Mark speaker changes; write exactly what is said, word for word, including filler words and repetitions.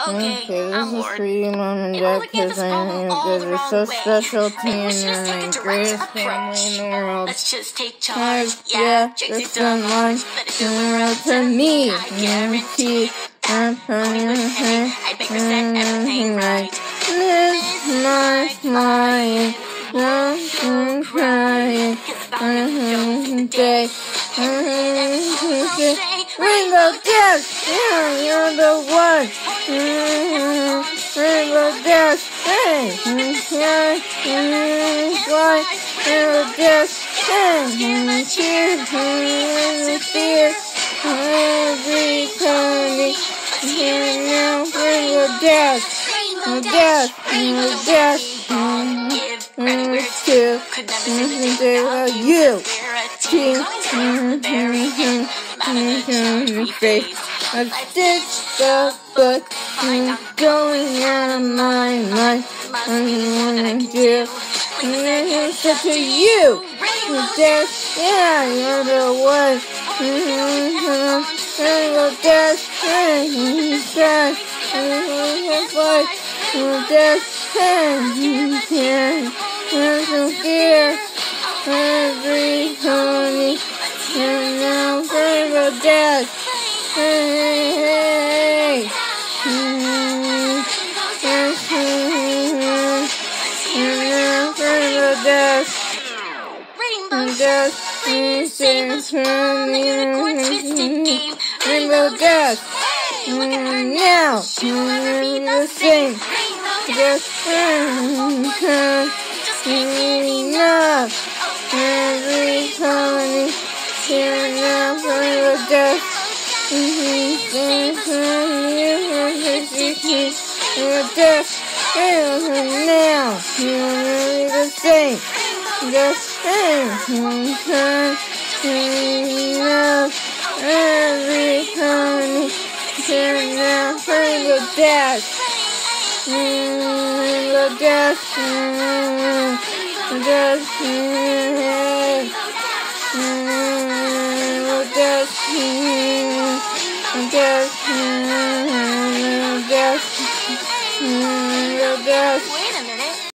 Speaker 1: Okay,
Speaker 2: Okay, this
Speaker 1: I'm
Speaker 2: is
Speaker 1: bored.
Speaker 2: for you, Mom and
Speaker 1: In order
Speaker 2: Dad,
Speaker 1: to get
Speaker 2: because
Speaker 1: this
Speaker 2: I
Speaker 1: problem
Speaker 2: am
Speaker 1: all the
Speaker 2: you're
Speaker 1: wrong
Speaker 2: so
Speaker 1: way,
Speaker 2: special to me
Speaker 1: maybe we
Speaker 2: and
Speaker 1: should just
Speaker 2: you're
Speaker 1: take a
Speaker 2: my
Speaker 1: direct
Speaker 2: greatest family in the world.
Speaker 1: Let's just take charge.
Speaker 2: Guys,
Speaker 1: Yeah,
Speaker 2: yeah,
Speaker 1: Trixie
Speaker 2: it's the one.
Speaker 1: Deluxe. Let it do the world
Speaker 2: To me,
Speaker 1: I guarantee.
Speaker 2: I'm
Speaker 1: Going with heavy, I'd make her set everything right.
Speaker 2: This is my flying, I'm crying, I'm day. Rainbow Dash, yeah, you're the one. Rainbow Dash, hey, yeah, fly. Rainbow Dash, hey, cheer, fear, every time. Here now, Rainbow Dash, Rainbow Dash, Rainbow Dash, Rainbow Two, nothing without you. King, face. I ditched the book, I'm going out of my mind. I'm gonna do. And it's to you. Dash, yeah, you're the one. Rainbow Dash, hey, dash, fly, dash, hey, there's no fear, every honey, and now Rainbow Dash, hey, and now Rainbow Dash.
Speaker 1: Rainbow
Speaker 2: Dash,
Speaker 1: Dash, save us from the unicorn twisted game.
Speaker 2: Rainbow Dash, now,
Speaker 1: the
Speaker 2: sing,
Speaker 1: Just
Speaker 2: enough, every honey, here now, Rainbow Dash, Dash, now, you're the same. Just enough, every honey, here now, Rainbow Dash, Rainbow Dash, Rainbow Dash, Rainbow Dash, Rainbow Dash, Rainbow Dash, Rainbow Dash.